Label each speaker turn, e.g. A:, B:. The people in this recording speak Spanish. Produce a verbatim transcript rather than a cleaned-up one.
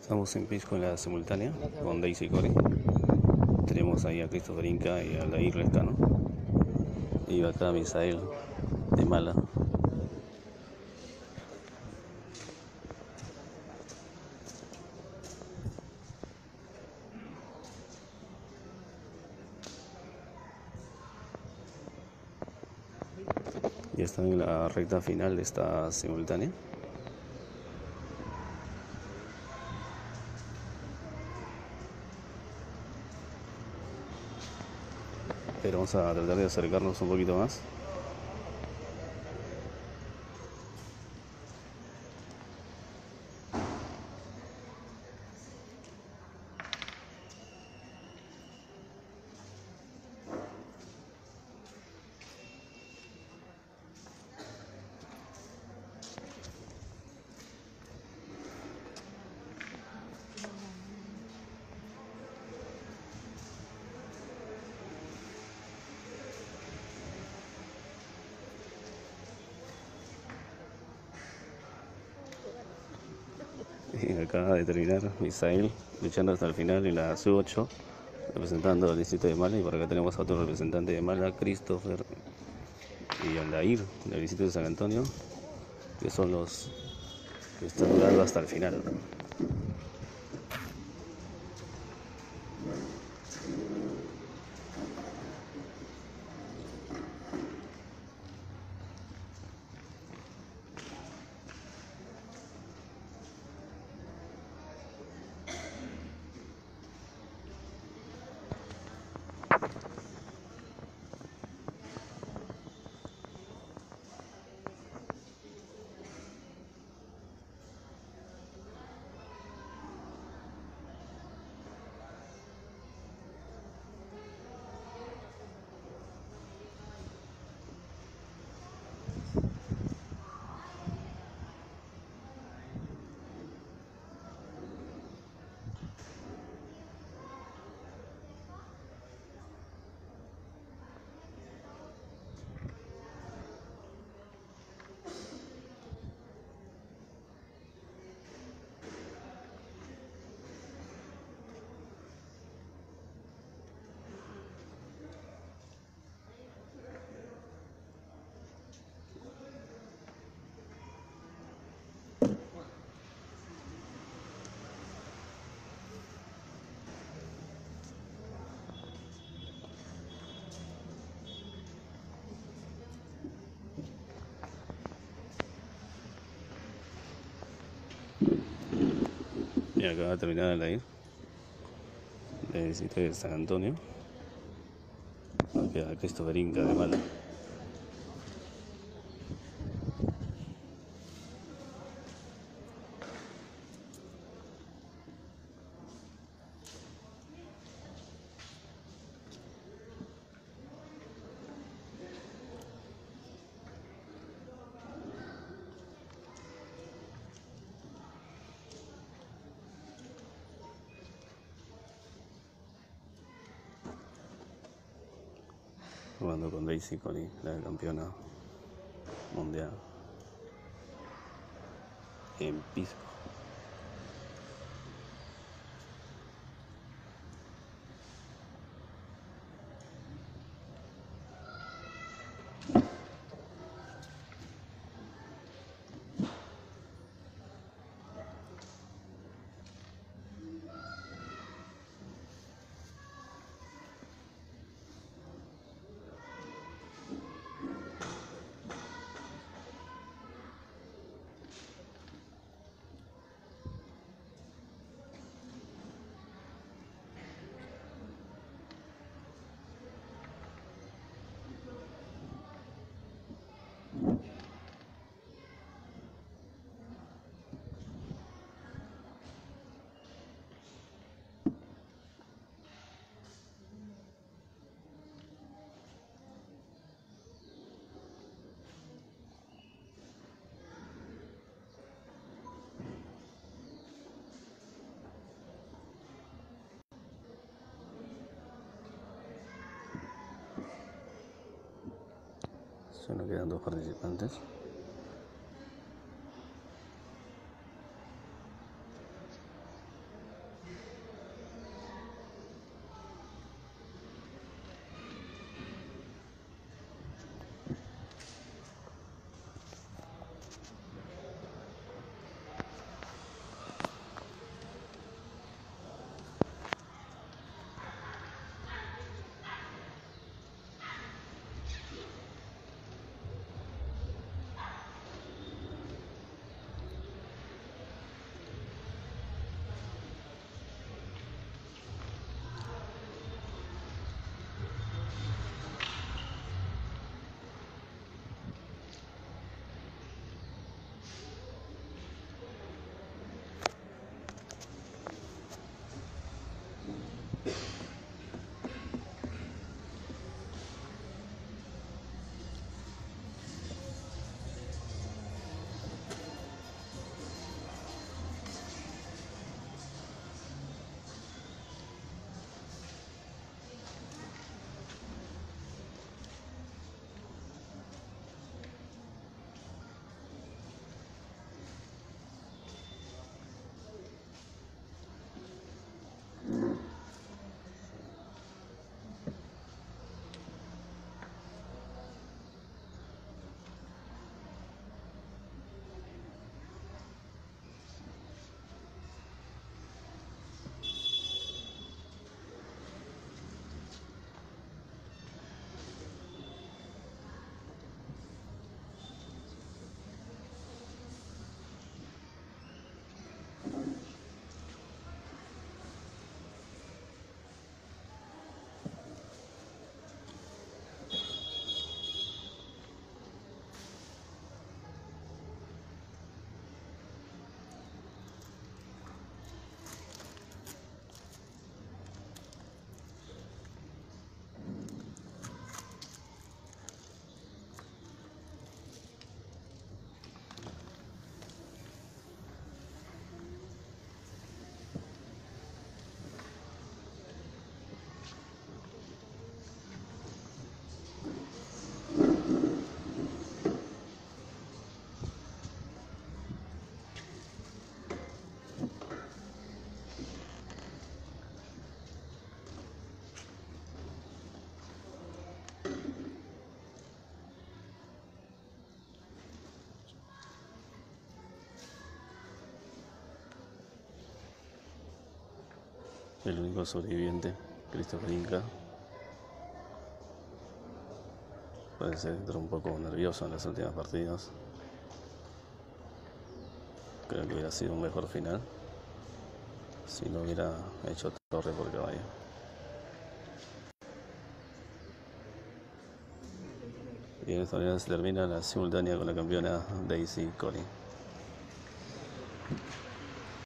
A: Estamos en Pisco en la simultánea con Daisy Corey. Tenemos ahí a Christopher Inca y a Aldair Lescano. Y acá a Misael de Mala. Ya están en la recta final de esta simultánea. Pero vamos a tratar de acercarnos un poquito más. Y acaba de terminar Misael luchando hasta el final en la C ocho, representando al distrito de Mala. Y por acá tenemos a otro representante de Mala, Christopher y Aldair del distrito de San Antonio, que son los que están durando hasta el final. Y acaba de terminar Aldair del distrito de San Antonio. Nos queda Christopher Inca de Mala. Jugando con Daisy Corey, la campeona mundial en Pisco. Solo quedan dos participantes. el único sobreviviente, Christopher Inca. Parece estar un poco nervioso en las últimas partidas. Creo que hubiera sido un mejor final si no hubiera hecho torre por caballo. Y de esta manera se termina la simultánea con la campeona Daisy Collin.